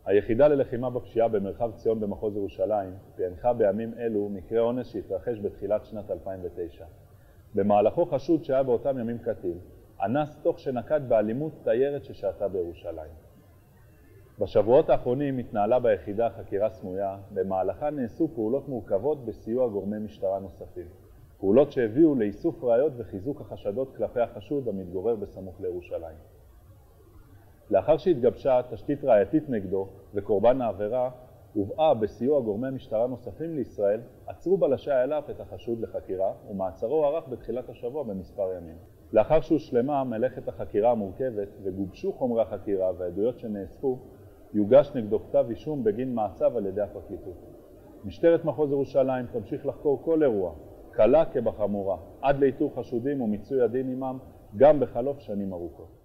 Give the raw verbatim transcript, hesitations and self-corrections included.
היחידה ללחימה בפשיעה במרחב ציון במחוז ירושלים פענחה בימים אלו מקרה אונס שהתרחש בתחילת שנת אלפיים ותשע. במהלכו חשוד שהיה באותם ימים קטין, אנס תוך שנקט באלימות תיירת ששהתה בירושלים. בשבועות האחרונים התנהלה ביחידה חקירה סמויה, במהלכה נעשו פעולות מורכבות בסיוע גורמי משטרה נוספים. פעולות שהביאו לאיסוף ראיות וחיזוק החשדות כלפי החשוד המתגורר בסמוך לירושלים. לאחר שהתגבשה תשתית ראייתית נגדו וקורבן העבירה, הובאה בסיוע גורמי משטרה נוספים לישראל, עצרו בלשי האלף את החשוד לחקירה, ומעצרו ערך בתחילת השבוע במספר ימים. לאחר שהושלמה מלאכת החקירה המורכבת וגובשו חומרי החקירה והעדויות שנאספו, יוגש נגדו כתב אישום בגין מעצר על ידי הפרקליטות. משטרת מחוז ירושלים תמשיך לחקור כל אירוע, קלה כבחמורה, עד לאיתור חשודים ומיצוי הדין עמם, גם בחלוף שנים ארוכות.